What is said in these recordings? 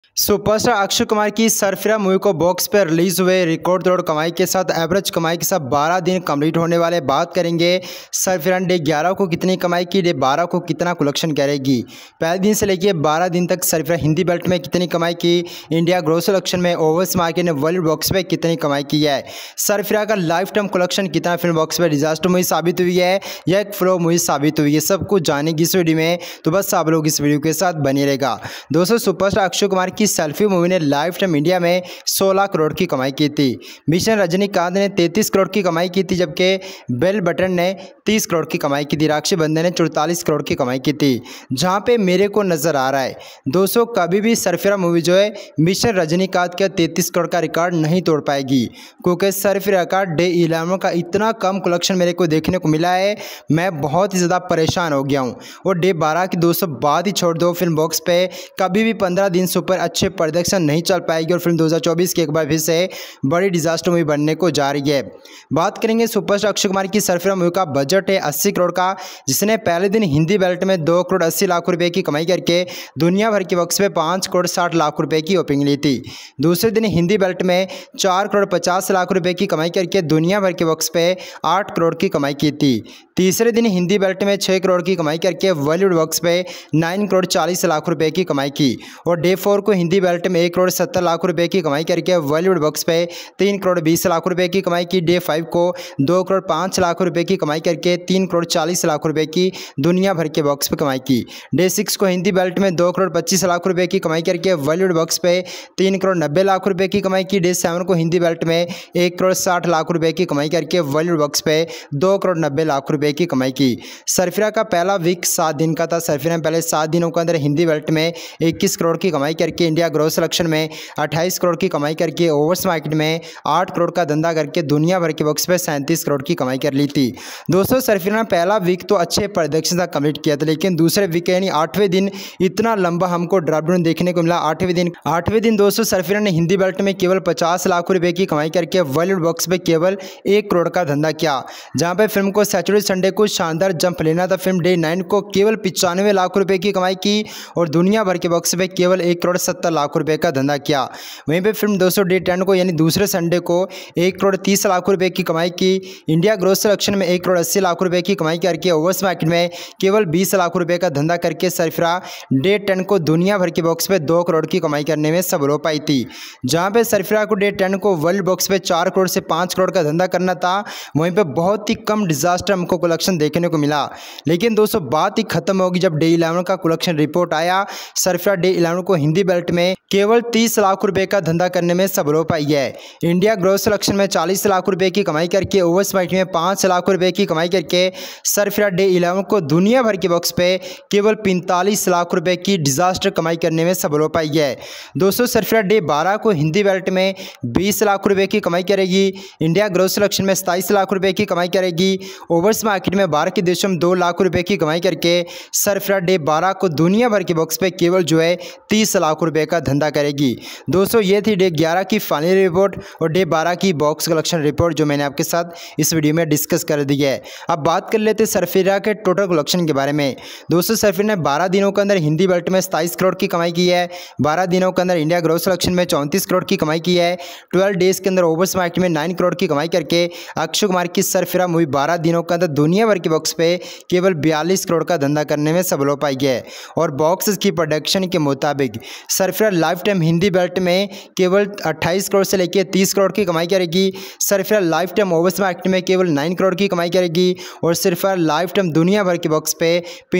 Superstar Akshay Kumar की Sarfira movie को box पर रिलीज हुए रिकॉर्ड तोड़ कमाई के साथ एवरेज कमाई के साथ 12 दिन कंप्लीट होने वाले। बात करेंगे सरफिरा डे 11 को कितनी कमाई की, डे 12 को कितना कलेक्शन करेगी। पहले दिन से लेकर 12 दिन तक सरफिरा हिंदी बेल्ट में कितनी कमाई की, इंडिया ग्रोस कलेक्शन में ओवर्स मार्केट ने वर्ल्ड बॉक्स पे कितनी कमाई की है। सरफिरा का लाइफ टाइम कलेक्शन कितना फिल्म बॉक्स पे डिजास्टर मूवी साबित हुई है या एक फ्लो मूवी साबित हुई है, सब कुछ जानेगी इस वीडियो में। तो बस आप लोग इस वीडियो के साथ बने रहेगा। दोस्तों, सुपरस्टार अक्षय कुमार की सेल्फी मूवी ने लाइफ टाइम इंडिया में 16 करोड़ की कमाई की थी। मिशन रजनीकांत ने 33 करोड़ की कमाई की थी, जबकि बेल बटन ने 30 करोड़ की कमाई की थी। राक्षी बंधन ने 44 करोड़ की कमाई की थी। जहां पे मेरे को नजर आ रहा है दोस्तों, कभी भी सरफिरा मूवी जो है मिशन रजनीकांत के 33 करोड़ का रिकॉर्ड नहीं तोड़ पाएगी, क्योंकि सरफिरा का डे 11 का इतना कम कलेक्शन मेरे को देखने को मिला है। मैं बहुत ही ज़्यादा परेशान हो गया हूँ। और डे 12 की दोस्तों बात ही छोड़ दो, फिल्म बॉक्स पे कभी भी 15 दिन से ऊपर अच्छे प्रोडक्शन नहीं चल पाएगी और फिल्म 2024 की एक बार फिर से बड़ी डिजास्टर मूवी बनने को जा रही है। बात करेंगे सुपरस्टार अक्षय कुमार की सरफिरा मूवी का बजट है 80 करोड़ का, जिसने पहले दिन हिंदी बेल्ट में 2 करोड़ 80 लाख रुपए की कमाई करके दुनिया भर के बॉक्स पे 5 करोड़ 60 लाख रुपए की ओपनिंग ली थी। दूसरे दिन हिंदी बेल्ट में 4 करोड़ 50 लाख रुपए की कमाई करके दुनिया भर के बॉक्स पे 8 करोड़ की कमाई की थी। तीसरे दिन हिंदी बेल्ट में 6 करोड़ की कमाई करके बॉलीवुड बॉक्स पे 9 करोड़ 40 लाख रुपए की कमाई की। और डे 4 को हिंदी बेल्ट में 1 करोड़ 70 लाख रुपए की कमाई करके बॉलीवुड बॉक्स पे 3 करोड़ 20 लाख रुपए की कमाई की। डे 5 को 2 करोड़ 5 लाख रुपए की कमाई करके 3 करोड़ 40 लाख रुपए की दुनिया भर के बॉक्स पे कमाई की। डे 6 को हिंदी बेल्ट में 2 करोड़ 25 लाख रुपए की कमाई करके बॉलीवुड बॉक्स पे 3 करोड़ 90 लाख रुपए की कमाई की। डे 7 को हिंदी बेल्ट में 1 करोड़ 60 लाख रुपए की कमाई करके बॉलीवुड बॉक्स पे 2 करोड़ 90 लाख रुपए की कमाई की। सरफिरा का पहला वीक 7 दिन का था। सरफिरा ने पहले 7 दिनों के अंदर हिंदी बेल्ट में 21 करोड़ की कमाई करके इंडिया ग्रोस कलेक्शन में 28 करोड़ की कमाई करके ओवर्स मार्केट में 8 करोड़ का धंधा करके दुनिया भर के बॉक्स पे 37 करोड़ की कमाई कर ली थी। दोस्तों, सरफिरा ने पहला वीक तो अच्छे प्रोडक्शन का कंप्लीट किया था, लेकिन दूसरे वीक यानी 8वें दिन इतना लंबा हमको ड्रॉप डाउन देखने को मिला। 8वें दिन दोस्तों सरफिरा ने हिंदी बेल्ट में केवल 50 लाख रुपए की कमाई करके बॉलीवुड बॉक्स पे केवल 1 करोड़ का धंधा किया। जहां पे फिल्म को सैटरडे संडे को शानदार जंप लेना था। फिल्म डे 9 को केवल 95 लाख रुपए की कमाई की और दुनिया भर के बॉक्स पे केवल 1 करोड़ 70 लाख रुपए का धंधा किया। वहीं पे फिल्म दोस्तों डे 10 को यानी दूसरे संडे को 1 करोड़ 30 लाख रुपए की कमाई की। इंडिया ग्रोस कलेक्शन में 1 करोड़ 80 लाख रुपए की कमाई करके ओवर्स मार्केट में केवल 20 लाख रुपए का धंधा करके सरफिरा डे 10 को दुनिया भर के बॉक्स पे 2 करोड़ की कमाई करने में सफल हो पाई थी। जहां पे सरफिरा को डे 10 को वर्ल्ड बॉक्स पे 4 करोड़ से 5 करोड़ का धंधा करना था, वहीं पे बहुत ही कम डिजास्टर हमको कलेक्शन देखने को मिला। लेकिन दोस्तों बात ही खत्म होगी जब डे 11 का कलेक्शन रिपोर्ट आया। सरफिरा डे 11 को हिंदी बेल्ट में केवल 30 लाख रुपए का धंधा करने में सफल हो पाई है। इंडिया ग्रोस कलेक्शन में 40 लाख रुपए की कमाई करके ओवर्स मार्केट में 5 लाख रुपए की कमाई करके सरफिरा डे 11 को दुनिया भर के बॉक्स पे केवल 45 लाख रुपए की डिजास्टर कमाई करने में सफल हो पाई है। दोस्तों, सरफिरा डे 12 को हिंदी बेल्ट में 20 लाख रुपए की कमाई करेगी। इंडिया ग्रोस कलेक्शन में 27 लाख रुपए की कमाई करेगी। ओवर्स मार्केट में 12 के देशों में 2 लाख रुपए की कमाई करके सरफिरा डे 12 को दुनिया भर के बॉक्स पे केवल जो है 30 लाख रुपए का धंधा करेगी। दोस्तों, ये थी डे 11 की फाइनल रिपोर्ट और डे 12 की बॉक्स कलेक्शन रिपोर्ट जो मैंने आपके साथ इस वीडियो में डिस्कस कर दी है। अब बात कर लेते हैं सरफिरा के टोटल कलेक्शन के बारे में। दोस्तों, सरफिरा ने 12 दिनों के अंदर हिंदी बेल्ट में 27 करोड़ की कमाई की है। 12 दिनों के अंदर इंडिया ग्रोस कलेक्शन में 34 करोड़ की कमाई की है। 12 डेज के अंदर ओवर्स मार्केट में 9 करोड़ की कमाई करके अक्षय कुमार की सरफिरा मूवी 12 दिनों के अंदर दुनिया भर के बॉक्स पे केवल 42 करोड़ का धंधा करने में सफल हो पाई है। और बॉक्स की प्रोडक्शन के मुताबिक Sarfira life time Hindi belt में केवल 28 करोड़ से लेकर 30 करोड़ की कमाई करेगी। Sarfira life time overseas market में केवल 9 करोड़ की कमाई करेगी और सरफिरा लाइफ टाइम दुनिया भर के बॉक्स पे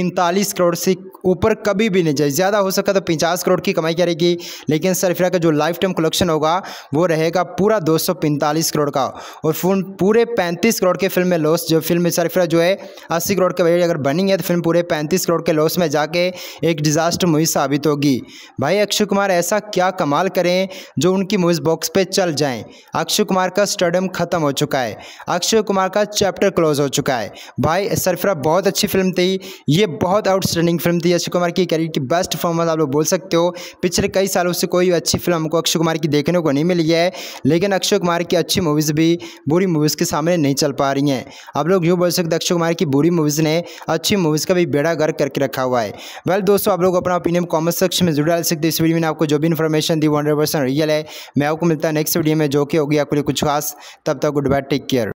45 करोड़ से ऊपर कभी भी नहीं जाए। ज़्यादा हो सका तो 50 करोड़ की कमाई करेगी, लेकिन सरफिरा का जो लाइफ टाइम कलेक्शन होगा वो रहेगा पूरा 245 करोड़ का। और पूरे 35 करोड़ के फिल्म में लॉस, जो फिल्म में सरफिरा जो है 80 करोड़ के बजट अगर बनी है तो फिल्म पूरे 35 करोड़ के लॉस में जाके एक डिजास्टर मूवी साबित होगी। भाई अक्षय कुमार ऐसा क्या कमाल करें जो उनकी मूवीज बॉक्स पे चल जाएं। अक्षय कुमार का स्टारडम खत्म हो चुका है, अक्षय कुमार का चैप्टर क्लोज हो चुका है। भाई सरफिरा बहुत अच्छी फिल्म थी, ये बहुत आउटस्टैंडिंग फिल्म थी। अक्षय कुमार की करियर की बेस्ट परफॉर्मेंस आप लोग बोल सकते हो। पिछले कई सालों से कोई अच्छी फिल्म हमको अक्षय कुमार की देखने को नहीं मिली है, लेकिन अक्षय कुमार की अच्छी मूवीज़ भी बुरी मूवीज़ के सामने नहीं चल पा रही हैं। आप लोग यूँ बोल सकते अक्षय कुमार की बुरी मूवीज़ ने अच्छी मूवीज़ का भी बेड़ा गर्क करके रखा हुआ है। वेल दोस्तों, आप लोग अपना ओपिनियन कॉमेंट सेक्शन में जरूर डाल सकते हैं। इस वीडियो में आपको जो भी इन्फॉर्मेशन दी 100% रियल है। मैं आपको मिलता है नेक्स्ट वीडियो में, जो कि होगी आपके लिए कुछ खास। तब तक गुड बाय, टेक केयर।